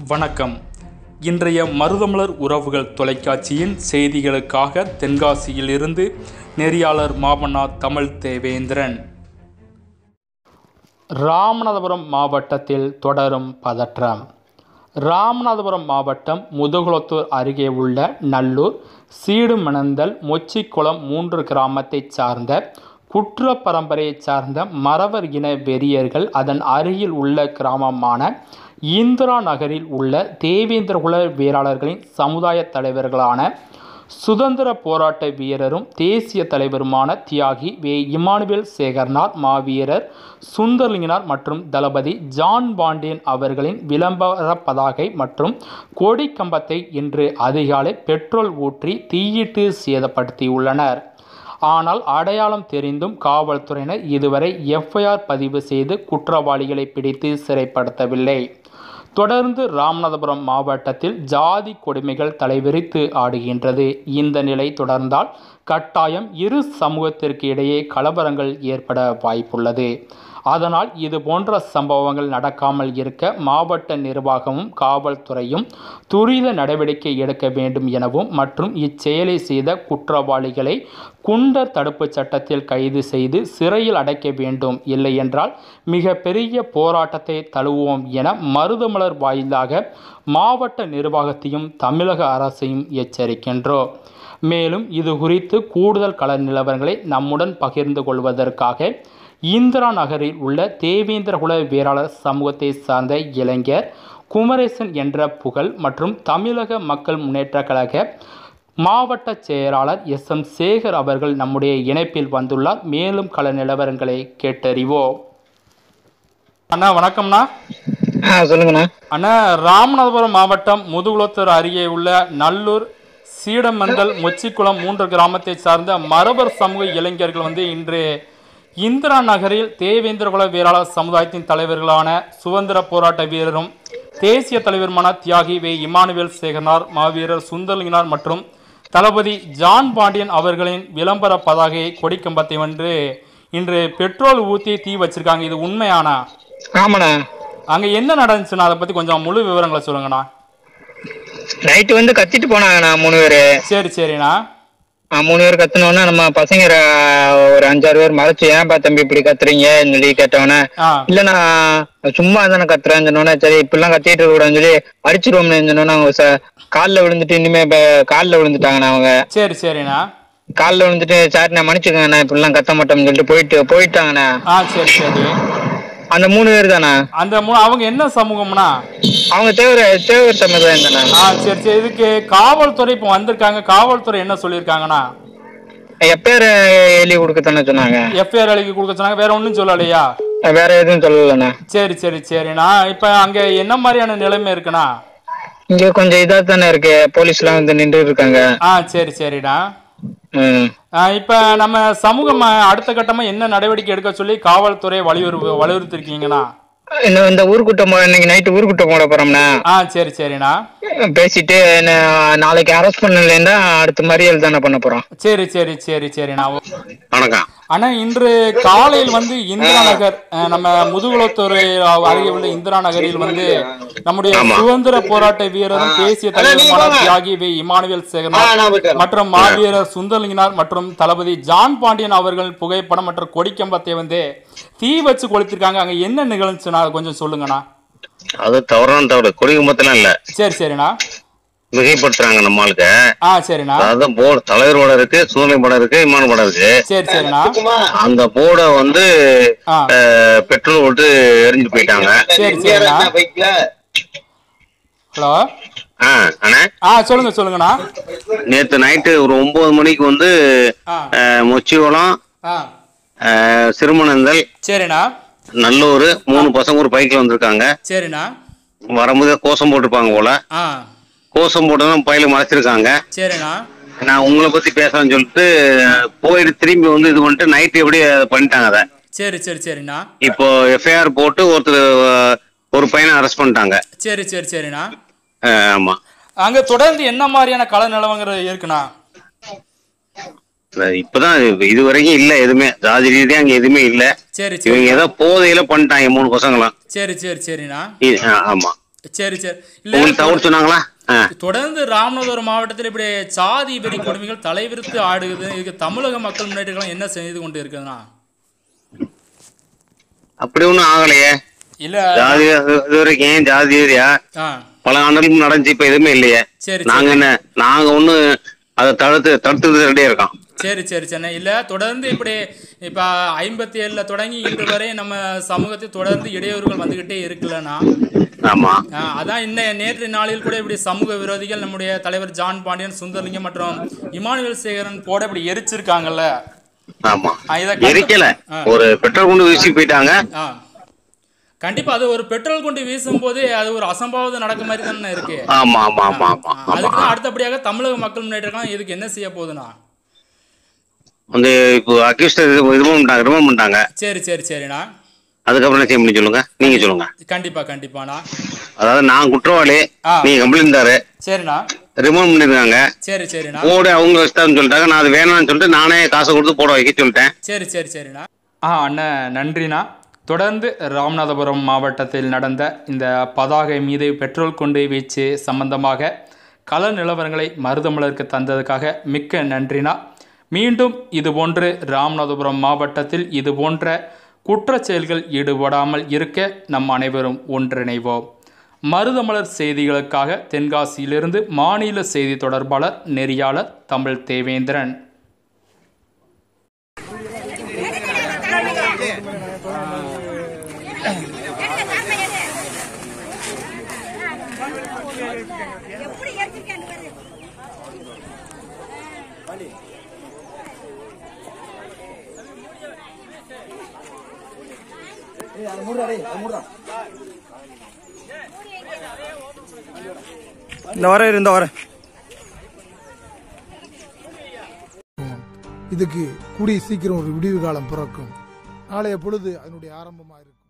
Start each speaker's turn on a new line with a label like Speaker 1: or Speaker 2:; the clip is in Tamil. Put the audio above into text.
Speaker 1: வணக்கம். இன்றைய மருதமலர் உறவுகள் தொலைக்காட்சியின் செய்திகளுக்காக தென்காசியிலிருந்து நெறியாளர் மாமன்னா தமிழ் தேவேந்திரன். ராமநாதபுரம் மாவட்டத்தில் தொடரும் பதற்றம். ராமநாதபுரம் மாவட்டம் முதுகுளத்தூர் அருகே உள்ள நல்லூர், சீடுமணந்தல், மொச்சிக்குளம் 3 கிராமத்தைச் சார்ந்த குற்ற பரம்பரையைச் சார்ந்த மறவர் இன வெறியர்கள் அதன் அருகில் உள்ள கிராமமான இந்திரா நகரில் உள்ள தேவேந்திரகுல வீரர்களின் சமுதாய தலைவர்களான சுதந்திர போராட்ட வீரரும் தேசிய தலைவருமான தியாகி வே. இமானுவேல் சேகரனார், மாவீரர் சுந்தரலிங்கனார் மற்றும் தளபதி ஜான் பாண்டியன் அவர்களின் விளம்பர பதாகை மற்றும் கொடி கம்பத்தை இன்று அதிகாலை பெட்ரோல் ஊற்றி தீயிட்டு சேதப்படுத்தியுள்ளனர். ஆனால் அடையாளம் தெரிந்தும் காவல்துறையினர் இதுவரை எஃப்ஐஆர் பதிவு செய்து குற்றவாளிகளை பிடித்து சிறைப்படுத்தவில்லை. தொடர்ந்து ராமநாதபுரம் மாவட்டத்தில் ஜாதி கொடுமைகள் தலைவிரித்து ஆடுகின்றது. இந்த நிலை தொடர்ந்தால் கட்டாயம் இரு சமூகத்திற்கு இடையே கலவரங்கள் ஏற்பட வாய்ப்புள்ளது. அதனால் இது போன்ற சம்பவங்கள் நடக்காமல் இருக்க மாவட்ட நிர்வாகமும் காவல்துறையும் துரித நடவடிக்கை எடுக்க வேண்டும் எனவும் மற்றும் இச்செயலை செய்த குற்றவாளிகளை குண்டர் தடுப்பு சட்டத்தில் கைது செய்து சிறையில் அடைக்க வேண்டும், இல்லை என்றால் மிக பெரிய போராட்டத்தை தழுவுவோம் என மருதமலர் வாயிலாக மாவட்ட நிர்வாகத்தையும் தமிழக அரசையும் எச்சரிக்கின்றோம். மேலும் இது குறித்து கூடுதல் கள நிலவரங்களை நம்முடன் பகிர்ந்து கொள்வதற்காக இந்திரா நகரில் உள்ள தேவேந்திரகுல வீரர் சமூகத்தை சார்ந்த இளைஞர் குமரேசன் என்ற புகழ் மற்றும் தமிழக மக்கள் முன்னேற்ற கழக மாவட்ட செயலாளர் எஸ்.எம். சேகர் அவர்கள் நம்முடைய இணைப்பில் வந்துள்ளார். மேலும் கள நிலவரங்களை கேட்டறிவோம். அண்ணா வணக்கம்ண்ணா.
Speaker 2: சொல்லுங்கண்ணா.
Speaker 1: அண்ணா, ராமநாதபுரம் மாவட்டம் முதுகுளத்தூர் அருகே உள்ள நல்லூர், சீடமந்தல், மொச்சிக்குளம் 3 கிராமத்தை சார்ந்த மறவர் சமூக இளைஞர்கள் இன்று இந்திரா நகரில் தேவேந்திரகுல வீரர் சமுதாயத்தின் தலைவர்களான சுதந்திர போராட்ட வீரரும் தேசிய தலைவருமான தியாகி வே. இமானுவேல் சேகரனார், மாவீரர் சுந்தரலிங்கனார் மற்றும் தளபதி ஜான் பாண்டியன் அவர்களின் விளம்பர பதாகையை கொடிக்கம்பத்தை இன்று பெட்ரோல் ஊற்றி தீ வச்சிருக்காங்க. இது உண்மையானா?
Speaker 2: ஆமாண்ணா.
Speaker 1: அங்க என்ன நடந்துச்சுன்னா அதை பத்தி கொஞ்சம் முழு விவரங்களை சொல்லுங்கண்ணா.
Speaker 2: நைட்டு கத்திட்டு போனாங்கண்ணா 3 பேரு.
Speaker 1: சரிண்ணா.
Speaker 2: 3 பேர் கத்துனோன்னா நம்ம பசங்க ஒரு 5-6 பேர் மறைச்சு, ஏன்பா தம்பி இப்படி கத்துறீங்க சொல்லி கேட்டவன, இல்ல நான் சும்மா தானே கத்துறேன்னு சொன்னோன்னா, சரி இப்படிலாம் கத்திட்டு இருக்க கூடாதுன்னு சொல்லி அடிச்சிருவோம்னு சொன்னோன்னா அவங்க காலில் விழுந்துட்டு இனிமே காலில் விழுந்துட்டாங்கண்ணா. அவங்க
Speaker 1: சரிண்ணா.
Speaker 2: காலில் விழுந்துட்டு சார் நான் மன்னிச்சுக்கங்கண்ணா இப்படிலாம் கத்த மாட்டோம்னு சொல்லிட்டு போயிட்டாங்கண்ணா.
Speaker 1: சரி.
Speaker 2: அந்த 3 பேர் தானே.
Speaker 1: அந்த அவங்க என்ன சமூகம்னா?
Speaker 2: அவங்க தேவர் சமுதாயம் தானே.
Speaker 1: சரி. இதுக்கு காவல்துறை இப்போ வந்திருக்காங்க. காவல்துறை என்ன சொல்லியிருக்காங்கன்னா
Speaker 2: எஃப்ஐஆர் எழுதி கொடுக்க தானே சொன்னாங்க.
Speaker 1: எஃப்ஐஆர் எழுதி கொடுக்க சொன்னாங்க. வேற ஒன்றும் சொல்லலையா?
Speaker 2: வேற எதுவும் சொல்லலண்ணா.
Speaker 1: சரிண்ணா. இப்ப அங்க என்ன மாதிரியான நிலைமை இருக்குண்ணா?
Speaker 2: இங்க கொஞ்சம் இதா தானே இருக்கு. போலீஸ் எல்லாம் நின்று இருக்காங்க.
Speaker 1: சரிண்ணா. இப்ப நம்ம சமூகம் அடுத்த கட்டமா என்ன நடவடிக்கை எடுக்க சொல்லி காவல்துறை வலியுறுத்திருக்கீங்கன்னா?
Speaker 2: இந்த ஊர்கூட்டம் இன்னைக்கு நைட்டு ஊர்கூட்டம் போட போறோம்னா.
Speaker 1: சரிண்ணா.
Speaker 2: பேசிட்டு நாளைக்கு அரெஸ்ட் பண்ணலன்னா அடுத்த மறியல் தானே பண்ண போறோம்.
Speaker 1: சரிண்ணா.
Speaker 2: வணக்கம்
Speaker 1: அண்ணா, இன்று காலையில் இந்திரா நகர், நம்ம முதுகுளத்தூர் அருகே உள்ள இந்திரா நகரில் நம்முடைய சுதந்திர போராட்ட வீரரும் தேசிய தலைவருமான தியாகி வே. இமானுவேல் சேகரனார் மற்றும் மாவீரர் சுந்தரலிங்கனார் மற்றும் தளபதி ஜான் பாண்டியன் அவர்கள் புகைப்படம் மற்றும் கொடிக்கம்பத்தை தீ வச்சு கொளுத்திருக்காங்க. அங்க என்ன நிகழ்ச்சுன்னா கொஞ்சம் சொல்லுங்கண்ணா.
Speaker 3: அது தவறு. கொடிக்கம்பத்தெல்லாம் இல்ல. சரிண்ணா. மிகைப்படுத்துறாங்க நம்ம ஆளுக்கு.
Speaker 1: சரிண்ணா.
Speaker 3: அதான் போர்டு தலைவரோட இருக்கு, சுதந்திர படம் இருக்கு, விமான படம் இருக்கு.
Speaker 1: சரிண்ணா.
Speaker 3: அந்த போர்டை பெட்ரோல் போட்டு எரிஞ்சு போயிட்டாங்க.
Speaker 1: சரிண்ணா. ஹலோ. சொல்லுங்கண்ணா.
Speaker 3: நேத்து நைட்டு ஒரு 9 மணிக்கு மொச்சிக்குளம், சிறுமணந்தல்,
Speaker 1: சரிண்ணா,
Speaker 3: நல்லூர் 3 பசங்க ஒரு பைக்ல வந்திருக்காங்க.
Speaker 1: சரிண்ணா.
Speaker 3: வரும்போது கோஷம் போட்டிருப்பாங்க போல. கோஷம் போட்டுதான் பயில மறைச்சிருக்காங்க.
Speaker 1: சரிண்ணா.
Speaker 3: நான் உங்களை பத்தி பேசலாம்னு சொல்லிட்டு போயிட்டு திரும்பி இது பண்ணிட்டு நைட்டு எப்படி பண்ணிட்டாங்க அதை.
Speaker 1: சரிண்ணா.
Speaker 3: இப்போ எஃப்ஐஆர் போட்டு ஒரு பையனை அரெஸ்ட் பண்ணிட்டாங்க.
Speaker 1: சரிண்ணா.
Speaker 3: ஆமா.
Speaker 1: அங்க தொடர்ந்து என்ன மாதிரியான கள நிலவரங்கள் இருக்குண்ணா?
Speaker 3: இப்பதான் இது வரைக்கும் இல்ல எதுவுமே, ஜாதி ரீதியா அங்க எதுவுமே இல்ல. இவங்க ஏதோ போதையில பண்ணிட்டாங்க 3 பசங்களாம்.
Speaker 1: சரிண்ணா.
Speaker 3: ஆமா.
Speaker 1: சரி சரி.
Speaker 3: உங்களுக்கு தகவல் சொன்னாங்களா?
Speaker 1: தொடர்ந்து ராமநாதபுரம் மாவட்டத்தில் இப்படி சாதி வெறி கொடுமைகள் தலைவிரித்து ஆடுகிறது. இதுக்கு தமிழக மக்கள் முன்னேற்றம் என்ன செய்து கொண்டு இருக்குதுன்னா?
Speaker 3: அப்படி ஒண்ணும் ஆகலையே.
Speaker 1: இல்ல
Speaker 3: ஜாதி இது வரைக்கும் ஜாதி ஏரியா பல ஆண்டுகளுக்கு நடந்துச்சு, இப்ப எதுவுமே இல்லையே. நாங்க ஒண்ணு அதை தடுத்து ரெடியா இருக்கோம்.
Speaker 1: சரி சரி சென்னை. இல்ல தொடர்ந்து இப்படி இப்ப 57 தொடங்கி இன்று வரை நம்ம சமூகத்தில் தொடர்ந்து இடையூறுகள் வந்துகிட்டே இருக்குல்லண்ணா.
Speaker 3: ஆமா,
Speaker 1: அதான் நேற்று நாளில் கூட இப்படி சமூக விரோதிகள் நம்முடைய தலைவர் ஜான் பாண்டியன், சுந்தரலிங்கம் மற்றும் இமானுவேல் சேகரன் போட இப்படி எரிச்சிருக்காங்கல்ல.
Speaker 3: ஆமா, எரிக்கல, ஒரு பெட்ரோல் குண்டு வீசி போயிட்டாங்க.
Speaker 1: கண்டிப்பா அது ஒரு பெட்ரோல் குண்டு வீசும் போது அது ஒரு அசம்பாவிதம் நடக்க மாதிரி தானே இருக்கு.
Speaker 3: ஆமா ஆமா ஆமா ஆமா.
Speaker 1: அதுக்கு அடுத்தபடியாக தமிழக மக்கள் முன்னேற்றம் இதுக்கு என்ன செய்ய போகுதுன்னா
Speaker 3: வந்து இப்போ அக்யூஸ்ட் ரிமூவ் பண்ணிட்டாங்க.
Speaker 1: சரி சரி சரிண்ணா.
Speaker 3: அதுக்கப்புறம் என்ன செய்ய முடியும் சொல்லுங்க, நீங்க சொல்லுங்க.
Speaker 1: கண்டிப்பா கண்டிப்பாண்ணா.
Speaker 3: அதாவது நான் குற்றவாளி, நீங்க கம்ப்ளைண்ட் தாரு.
Speaker 1: சரிண்ணா.
Speaker 3: ரிமூவ் பண்ணிருக்காங்க.
Speaker 1: சரி சரிண்ணா.
Speaker 3: போட அவங்க வச்சுட்டான்னு சொல்லிட்டாங்க. நான் அது வேணாம்னு சொல்லிட்டு நானே காசை கொடுத்து போட வைக்க சொல்லிட்டேன்.
Speaker 1: சரி சரி சரிண்ணா. அண்ணன் நன்றிண்ணா. தொடர்ந்து ராமநாதபுரம் மாவட்டத்தில் நடந்த இந்த பதாகை மீது பெட்ரோல் கொண்டு வீச்சு சம்பந்தமாக கள நிலவரங்களை மருதமலருக்கு தந்ததுக்காக மிக்க நன்றினா. மீண்டும் இதுபோன்று ராமநாதபுரம் மாவட்டத்தில் இதுபோன்ற குற்றச்செயல்கள் ஈடுபடாமல் இருக்க நம் அனைவரும் ஒன்றிணைவோம். மருதமலர் செய்திகளுக்காக தென்காசியிலிருந்து மாநில செய்தி தொடர்பாளர் நெறியாளர் தமிழ் தேவேந்திரன்.
Speaker 4: இந்த வர
Speaker 5: இதுக்கு கூடிய சீக்கிரம் ஒரு விடிவு காலம் பிறக்கும். நாளைய பொழுது அதனுடைய ஆரம்பமாக இருக்கும்.